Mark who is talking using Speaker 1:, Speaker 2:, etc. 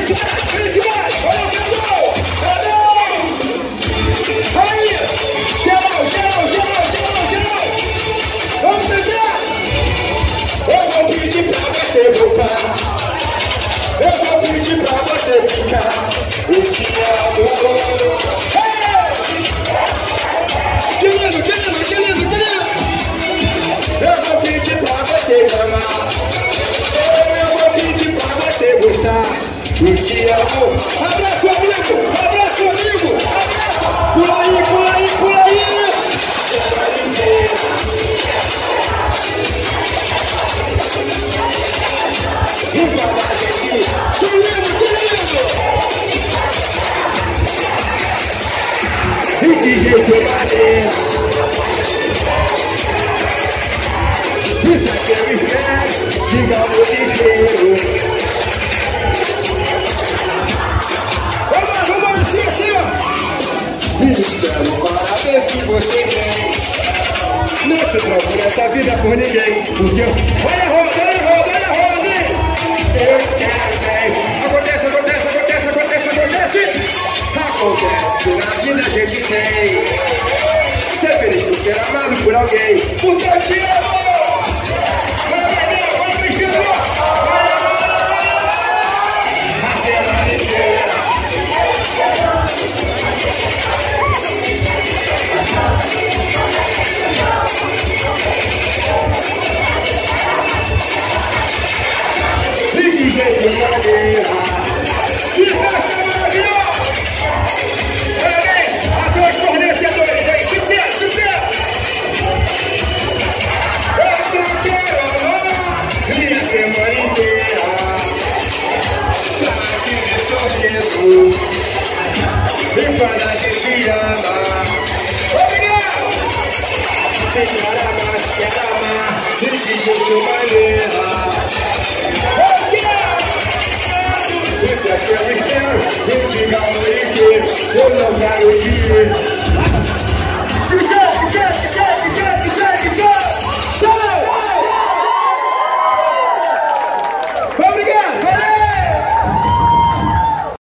Speaker 1: Eu te amo. Abraço, amigo! Abraço, amigo! Abraço! Pula aí, pula aí, pula aí! Que lindo, que lindo! E que jeito maneiro! Isso aqui é o inferno, diga o mundo inteiro. Espero para ver se você vem. Não te troco nessa vida por ninguém. Porque olha a roda, olha a roda, olha a roda. Eu quero bem. Acontece, acontece, acontece, acontece, acontece. Acontece que na vida a gente tem. Ser feliz por ser amado por alguém. Porque eu te amo. Vai, Gabriel, vai, Cristiano. A semana inteira. E de jeito maneiro. Que festa maravilhosa! Parabéns a todos os fornecedores aí. Sucesso, sucesso! Eu só quero amar minha semana inteira. Pra te ver sorriso e para a gente amar. Obrigado! Sem para mais, quero amar de jeito maneiro. Isso aqui é o inferno, eu digo ao inteiro, eu não quero ir.